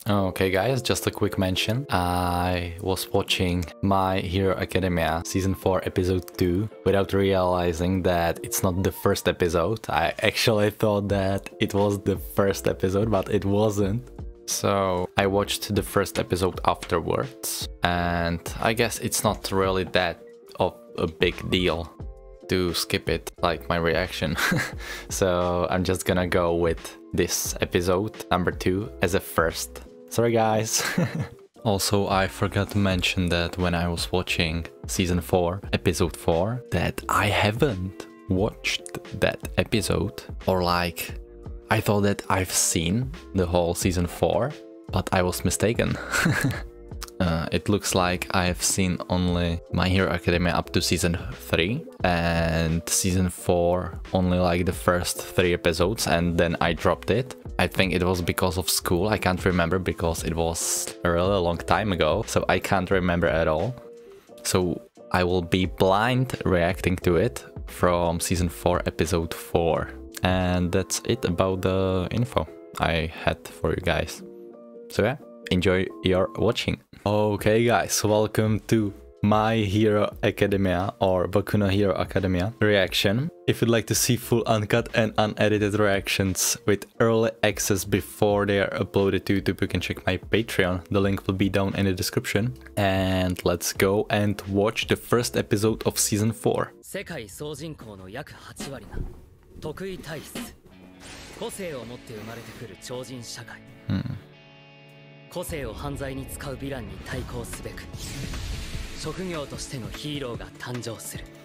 Okay guys, just a quick mention. I was watching My Hero Academia Season 4 Episode 2 without realizing that it's not the first episode. I actually thought that it was the first episode, but it wasn't. So I watched the first episode afterwards, and I guess it's not really that of a big deal to skip it, like my reaction. So I'm just gonna go with this episode, number 2, as a first. Sorry guys. Also, I forgot to mention that when I was watching Season 4, Episode 4, that I haven't watched that episode, or like, I thought that I've seen the whole Season 4, but I was mistaken. It looks like I've seen only My Hero Academia up to Season 3, and Season 4 only like the first 3 episodes, and then I dropped it. I think it was because of school, I can't remember because it was a really long time ago, so I can't remember at all. So I will be blind reacting to it from Season 4, Episode 4. And that's it about the info I had for you guys. So yeah, enjoy your watching. Okay guys, welcome to My Hero Academia, or Boku no Hero Academia reaction. If you'd like to see full uncut and unedited reactions with early access before they are uploaded to YouTube, you can check my Patreon. The link will be down in the description. And let's go and watch the first episode of Season 4. 世界総人口の約8割が得意体質個性を持って生まれてくる超人社会、個性を犯罪に使うヴィランに対抗すべく職業としてのヒーローが誕生する。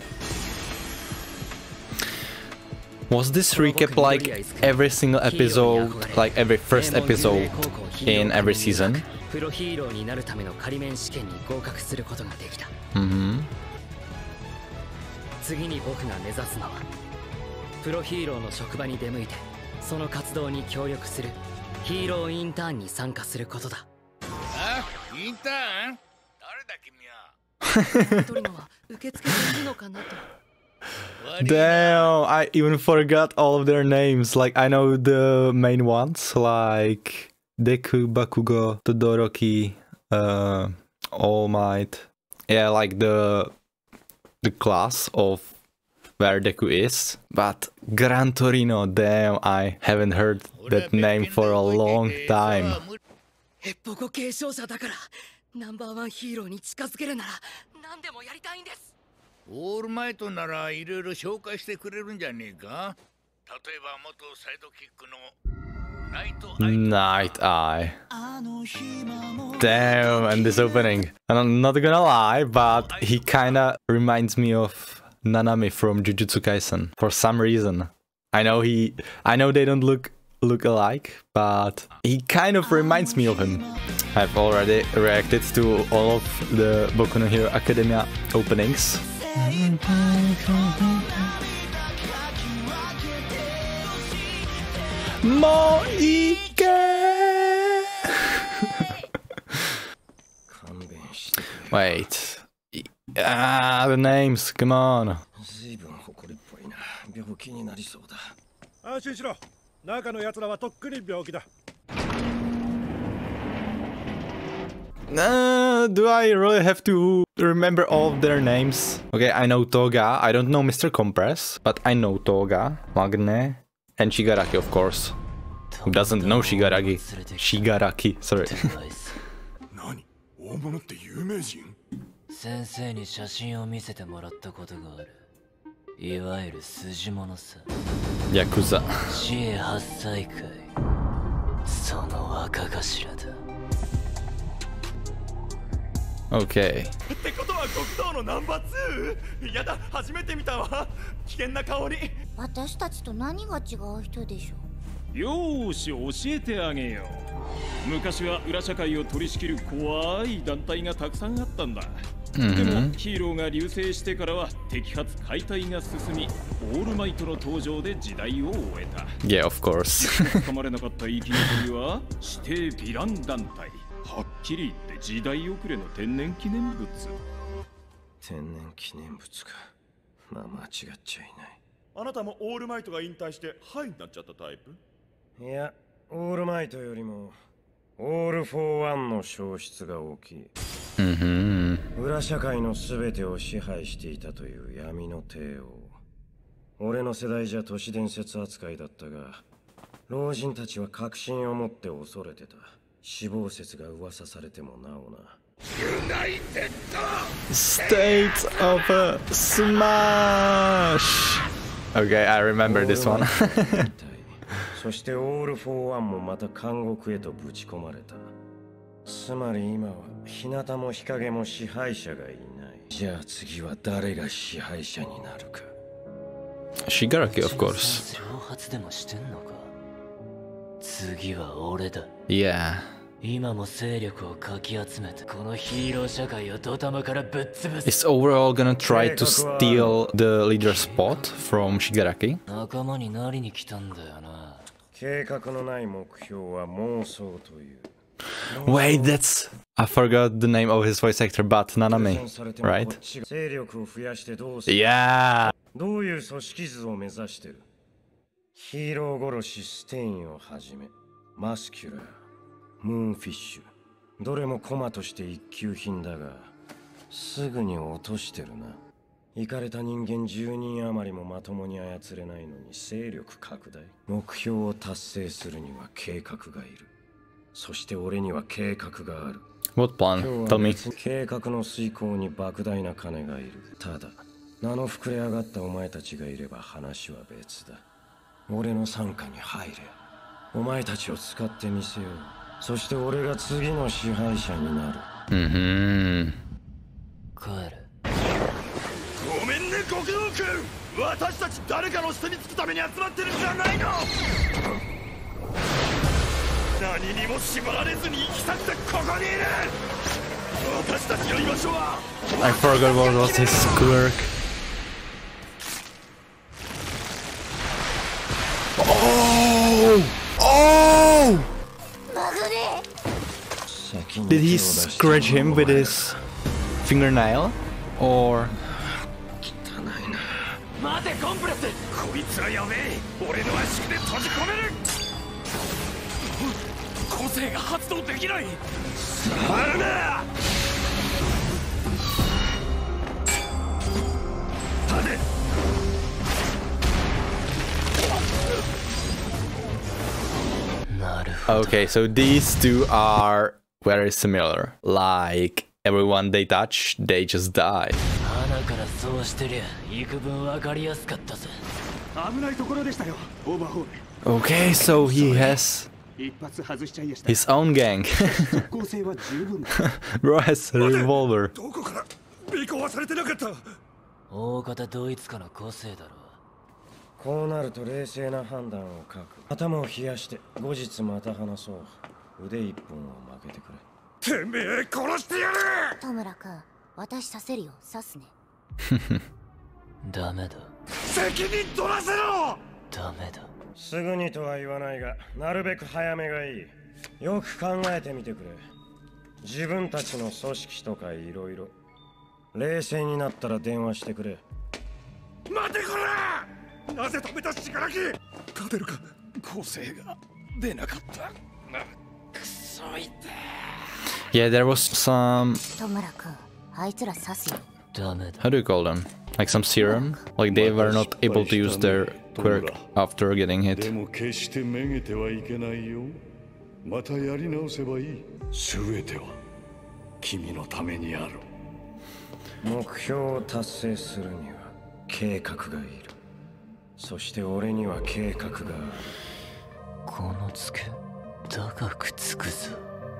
Was this recap like every single episode, like every first episode in every season? プロヒーローになるための仮免試験に合格することができた。次に僕が目指すのはプロヒーローの職場に出向いてその活動に協力するヒーローインターンに参加することだ。 あ、インターン？誰だ君は？ 取るのは受付でいいのかなと。 Damn, I even forgot all of their names. Like, I know the main ones, like Deku, Bakugo, Todoroki, All Might. Yeah, like the class of where Deku is. But Gran Torino, damn, I haven't heard that name for a long time. ヘッポコ継承者だからナンバーワンヒーローに近づけるなら何でもやりたいんです。 オールマイトならいろいろ紹介してくれるんじゃねえか。例えば元サイドキックの Night Eye. Damn, and this opening. And I'm not gonna lie, but he kinda reminds me of Nanami from Jujutsu Kaisen for some reason. I know they don't look alike, but he kind of reminds me of him. I've already reacted to all of the Boku no Hero Academia openings. Moike! Wait. The names, come on. Do I really have to remember all of their names? Okay, I know Toga. I don't know Mr. Compress, but I know Toga, Magne, and Shigaraki, of course. Who doesn't know Shigaraki? Shigaraki, sorry. 先生に写真を見せてもらったことがある。いわゆる筋物さ。 ヤクザ。 死へ8歳会。その若頭だ。 Okay. ってことは極道のナンバー2？やだ、初めて見たわ。危険な香り。 私たちと何が違う人でしょう。 よーし、教えてあげよう。昔は裏社会を取り仕切る怖い団体がたくさんあったんだ。でもヒーローが流星してからは摘発解体が進み、オールマイトの登場で時代を終えた。 Yeah, of course. 捕まれなかった生き残りは指定ヴィラン団体。はっきり言って時代遅れの天然記念物。 天然記念物か。まあ間違っちゃいない。 あなたもオールマイトが引退してハイになっちゃったタイプ？ いや、オールマイトよりもオール・フォー・ワンの消失が大きい。裏社会の全てを支配していたという闇の帝王。俺の世代じゃ都市伝説扱いだったが、老人たちは確信を持って恐れてた。死亡説が噂されてもなおな。 ユナイテッド States of Smash! Okay, I remember this one. そしてオール・フォー・ワンもまた監獄へとぶち込まれた。つまり今は日向も日陰も支配者がいない。じゃあ次は誰が支配者になるか。 Shigaraki, of course. 挑発でもしてんのか。次は俺だ。 Yeah. 今も勢力をかき集めてこのヒーロー社会をドタマからぶっ潰す。 Is overall gonna try to steal the leader spot from Shigaraki? 仲間になりに来たんだよな。 計画のない目標は妄想という。 Wait, that's... I forgot the name of his voice actor, but Nanami, right? 勢力を増やしてどうする。 Yeah! どういう組織図を目指してる。ヒーロー殺しステインをはじめ、マスキュラー、ムーンフィッシュ、どれも駒として一級品だが、すぐに落としてるな。イカれた人間10人余りもまともに操れないのに勢力拡大。目標を達成するには計画がいる。そして俺には計画がある。 What plan? Tell me. 計画の遂行に莫大な金がいる。ただ、名の膨れ上がったお前たちがいれば話は別だ。俺の傘下に入れ。お前たちを使ってみせよう。そして俺が次の支配者になる。 帰る。 ごめんね極道君、私たち誰かの下につくために集まってるんじゃないの。何にも縛られずに行き先でここにいる。私たちの居場所は I forgot what was his quirk. Oh! Oh! Did he scratch him with his fingernail? Or... 待てコンプレス、こいつはやべえ。俺の足で閉じ込める。個性が発動できない。触るな。立て。 Okay, so these two are very similar. Like, everyone they touch, they just die. 花からそうしてりゃ幾分わかりやすかったぜ。 危ないところでしたよ、オーバーホール。 Okay, so he has his own gang. Bro has a revolver. どこから尾行はされてなかった。 大方ドイツかの個性だろう。 こうなると冷静な判断を書く。頭を冷やして後日また話そう。腕一本を負けてくれ。 てめえ殺してやる。 戸村君、私させるよ、刺すね。 ダメだ。 責任取らせろ。 ダメだ。 すぐにとは言わないが、なるべく早めがいい。よく考えてみてくれ。自分たちの組織とかいろいろ。冷静になったら電話してくれ。 待てこら。なぜ止めたしがらき。勝てるか。個性が出なかった。くそいて。 Yeah, there was some... 戸村君、あいつら刺すよ。 ダメだ。 How do you call them? Like some serum? Like they were not able to use their quirk after getting hit. でも決してめげてはいけないよ。またやり直せばいい。すべては君のためにある。 目標を達成するには計画がいる。そして俺には計画がある。 このつけ高くつくぞ。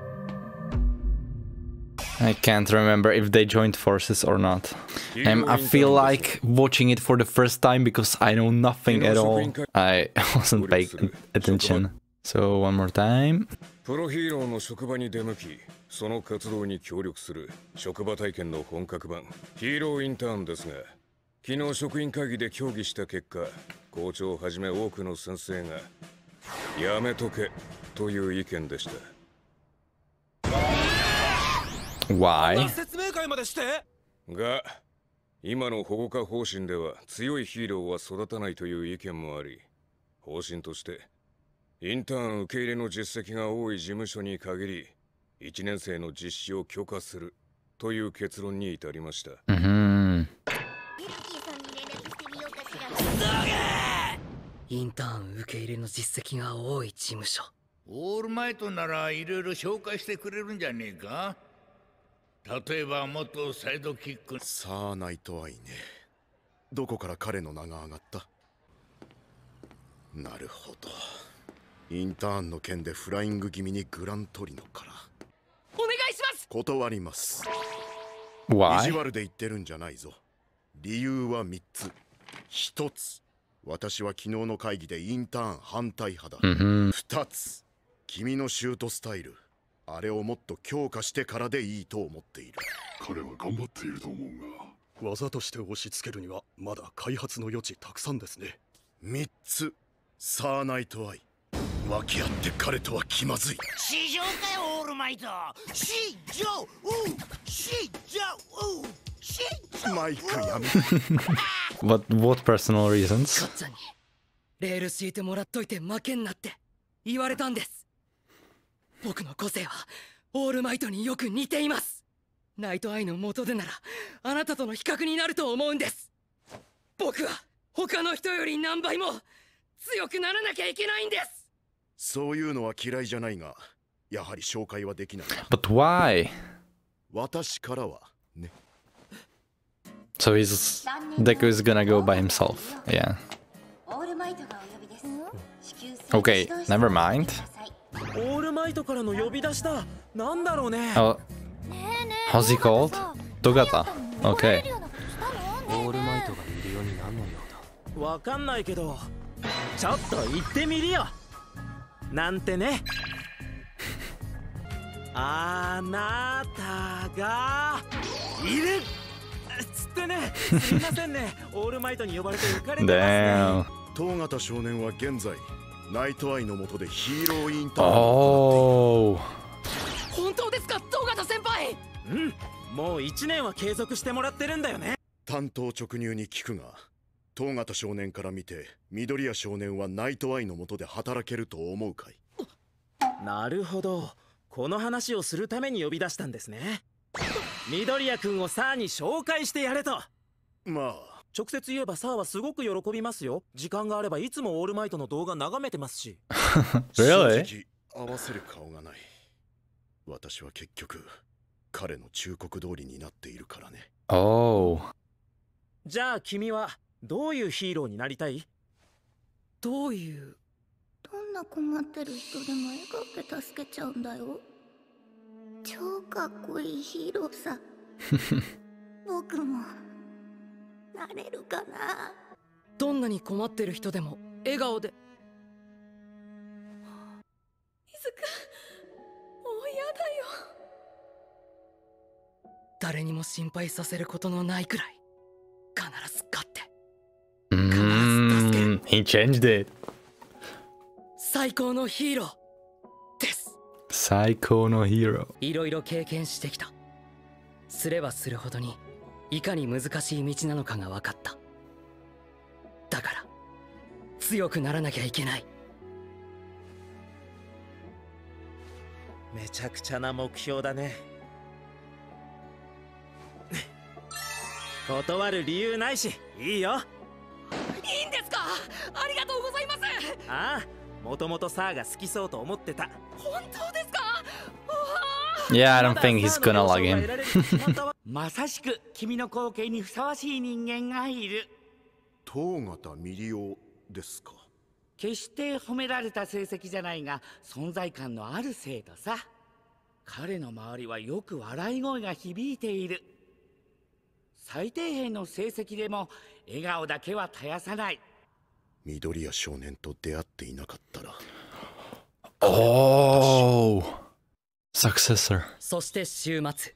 I can't remember if they joined forces or not. I feel like watching it for the first time because I know nothing at all. I wasn't paying attention. So one more time. プロヒーローの職場に出向き、その活動に協力する職場体験の本格版ヒーローインターンですが、昨日職員会議で協議した結果、校長をはじめ多くの先生がやめとけという意見でした。 Why? 説明会までして。 が、今の保護化方針では強いヒーローは育たないという意見もあり、方針としてインターン受け入れの実績が多い事務所に限り1年生の実施を許可するという結論に至りました。 インターン受け入れの実績が多い事務所。 オールマイトならいろいろ紹介してくれるんじゃねえか。例えば元サイドキック。 さあナイトアイね。どこから彼の名が上がった？なるほど。インターンの件でフライング気味にグラントリノから。 お願いします。 断ります。 Why? 意地悪で言ってるんじゃないぞ。理由は3つ。1つ、私は昨日の会議でインターン反対派だ。2つ、君のシュートスタイル、あれをもっと強化してからでいいと思っている。 彼は頑張っていると思うが、技として押し付けるにはまだ開発の余地たくさんですね。 3つ、さあナイトアイ、訳あって彼とは気まずい。 市場かよオールマイト。市場市場マイクやめ。 What personal reasons? かっちゃんにレール敷いてもらっといて負けんなって言われたんです。僕の個性はオールマイトによく似ています。ナイトアイの元でならあなたとの比較になると思うんです。僕は他の人より何倍も強くならなきゃいけないんです。 そういうのは嫌いじゃないが、やはり紹介はできない。 But why? 私からはね。 So Deku is gonna go by himself. Yeah. Okay, never mind. オールマイトからの呼び出しだ。なんだろうね。 Oh, how's he called? Togata. Okay. オールマイトがいるようになんのようだ。わかんないけど、ちょっと行ってみるよ。なんてね。あなたがいるつってね。すみませんね。オールマイトに呼ばれて浮かれてますね。 東方少年は現在ナイトアイの下でヒーローインターン。 Oh. 本当ですか、東方先輩。 うん、もう1年は継続してもらってるんだよね。 担当直入に聞くが、東方少年から見て緑谷少年はナイトアイの下で働けると思うかい？ なるほど、この話をするために呼び出したんですね。緑谷君をサーに紹介してやれと。 まあ直接言えばサーはすごく喜びますよ。時間があればいつもオールマイトの動画眺めてますし。 Really? 正直合わせる顔がない。私は結局彼の忠告通りになっているからね。 Oh. じゃあ君はどういうヒーローになりたい？ どういう？ どんな困ってる人でも笑顔で助けちゃうんだよ。超かっこいいヒーローさ。僕もなれるかな。 どんなに困ってる人でも笑顔で。 水くん、もう嫌だよ。 誰にも心配させることのないくらい必ず勝って。 He changed it. 最高のヒーローです。 最高のヒーロー。 いろいろ経験してきた。すればするほどにいかに難しい道なのかが分かった。だから強くならなきゃいけない。 めちゃくちゃな目標だね。断る理由ないし、いいよ。 いいんですか？ありがとうございます。 ああ、もともとサーが好きそうと思ってた。 本当ですか ？Yeah, I don't think he's gonna like him. まさしく君の光景にふさわしい人間がいる。 東方ミリオですか？ 決して褒められた成績じゃないが、存在感のある生徒さ。彼の周りはよく笑い声が響いている。最底辺の成績でも笑顔だけは絶やさない。 緑谷少年と出会っていなかったら。 Oh, successor. そして週末。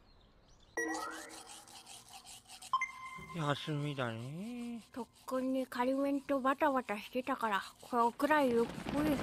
休みだね。 とっくに仮面とバタバタしてたから、これくらいゆっくり。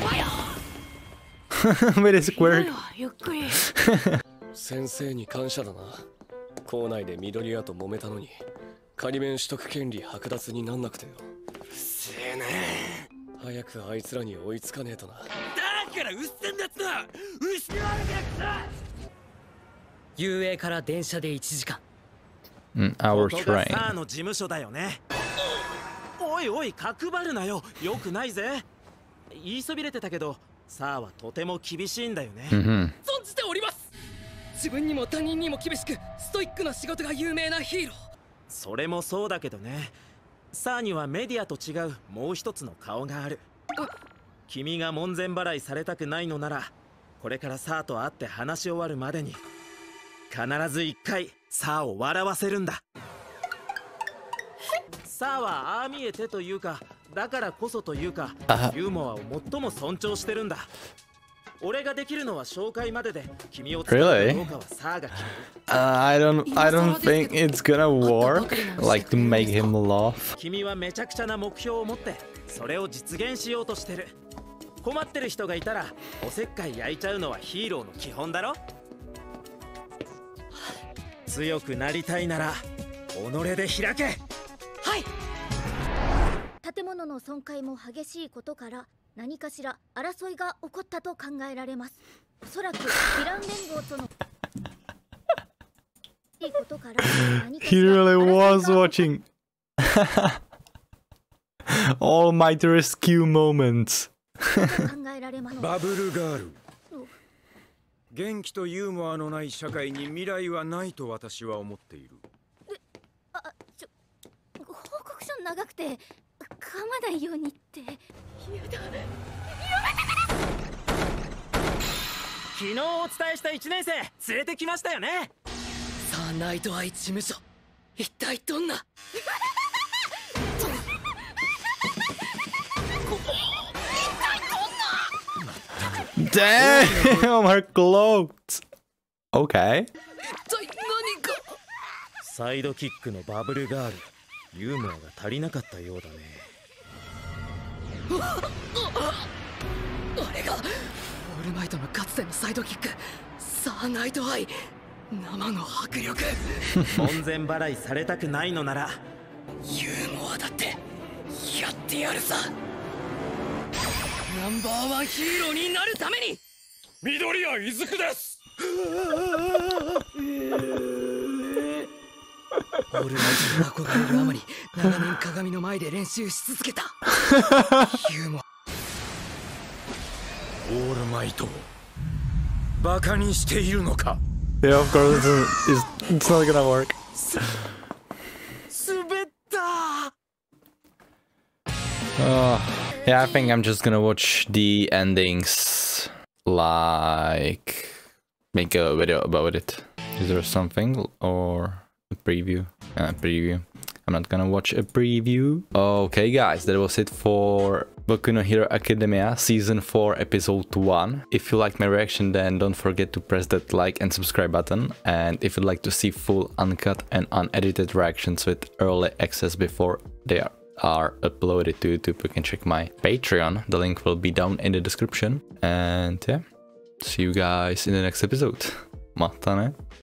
Wait, it's quirk. ゆっくり。 先生に感謝だな。校内で緑屋と揉めたのに仮面取得権利剥奪になんなくてよ。 うっせえね。 早くあいつらに追いつかねえとな。 だからうっせんだつな。失われてくさ。 遊泳から電車で1時間。 Our ここが train. サーの事務所だよね。おいおい、角張るなよ。よくないぜ。言いそびれてたけど、サーはとても厳しいんだよね。 存じております。自分にも他人にも厳しくストイックな仕事が有名なヒーロー。 それもそうだけどね。サーにはメディアと違うもう一つの顔がある。君が門前払いされたくないのなら、これからサーと会って話し終わるまでに必ず一回サーを笑わせるんだ。サーはああ見えてというか、だからこそというか、ユーモアを最も尊重してるんだ。俺ができるのは紹介までで、君を使うかどうかはサーが決める。 I don't think it's gonna work. Like to make him laugh. 君はめちゃくちゃな目標を持ってそれを実現しようとしてる。困ってる人がいたらおせっかい焼いちゃうのはヒーローの基本だろ。強くなりたいなら己で開け。 はい。建物の損壊も激しいことから何かしら争いが起こったと考えられます。おそらくヴィラン連合とのいいことから何かし He ら really 争いが was watching all my rescue moments. 考えられます。 バブルガール。元気とユーモアのない社会に未来はないと私は思っている。 報告書長くて噛まないようにって。やだ、やめて昨日お伝えした1年生連れてきましたよね。 さあナイトアイ事務所、一体どんな Damn, her clothes. Okay. サイドキックのバブルガール、ユーモアが足りなかったようだね。 あれがオールマイトのかつてのサイドキック、さあナイトアイ、生の迫力。 門前払いされたくないのならユーモアだってやってやるさ。ナンバーワンヒーローになるために。 緑谷いずくです。 オールマイトに憧れるあまり長年鏡の前で練習し続けた。ユーモア。 オールマイトをバカにしているのか。 Yeah, of course it's not gonna work. 滑った。 Yeah, I think I'm just gonna watch the endings, like make a video about it. Is there something or a preview? Preview. I'm not gonna watch a preview. Okay guys, that was it for Boku no Hero Academia Season 4 Episode 1. If you liked my reaction, then don't forget to press that like and subscribe button. And if you'd like to see full uncut and unedited reactions with early access before they are uploaded to YouTube, you can check my Patreon. The link will be down in the description. And yeah, see you guys in the next episode. Mata ne.